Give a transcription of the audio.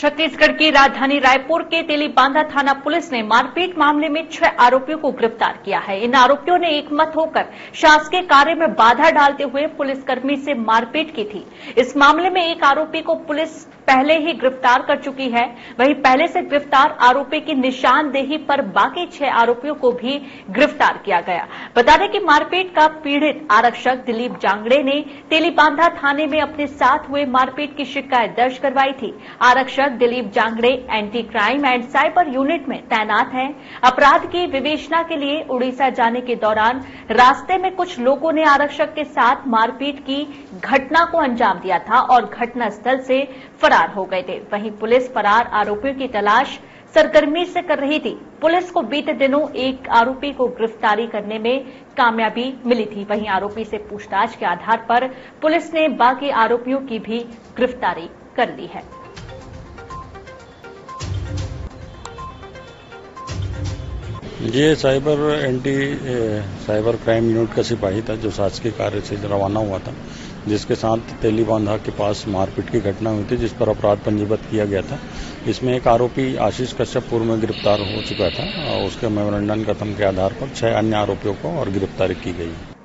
छत्तीसगढ़ की राजधानी रायपुर के तेलीबांधा थाना पुलिस ने मारपीट मामले में 6 आरोपियों को गिरफ्तार किया है। इन आरोपियों ने एकमत होकर शासकीय कार्य में बाधा डालते हुए पुलिसकर्मी से मारपीट की थी। इस मामले में एक आरोपी को पुलिस पहले ही गिरफ्तार कर चुकी है। वहीं पहले से गिरफ्तार आरोपी की निशानदेही पर बाकी 6 आरोपियों को भी गिरफ्तार किया गया। बता दें कि मारपीट का पीड़ित आरक्षक दिलीप जांगड़े ने तेलीबांधा थाने में अपने साथ हुए मारपीट की शिकायत दर्ज करवाई थी। आरक्षक Dilip Jangde anti crime and cyber unit में तैनात हैं। अपराध की विवेचना के लिए उड़ीसा जाने के दौरान रास्ते में कुछ लोगों ने आरक्षक के साथ मारपीट की घटना को अंजाम दिया था और घटनास्थल से फरार हो गए थे। वहीं पुलिस फरार आरोपियों की तलाश सरगर्मी से कर रही थी। पुलिस को बीते दिनों एक आरोपी को गिरफ्तारी करने में कामयाबी मिली थी। वहीं आरोपी से पूछताछ के आधार पर पुलिस ने बाकी आरोपियों की भी गिरफ्तारी कर ली है। ये साइबर क्राइम यूनिट का सिपाही था जो शासकीय कार्य से रवाना हुआ था, जिसके साथ तेलीबांधा के पास मारपीट की घटना हुई थी, जिस पर अपराध पंजीबद्ध किया गया था। इसमें एक आरोपी आशीष कश्यप पूर्व में गिरफ्तार हो चुका था और उसके मेमोरेंडम कथन के आधार पर 6 अन्य आरोपियों को और गिरफ्तारी की गई।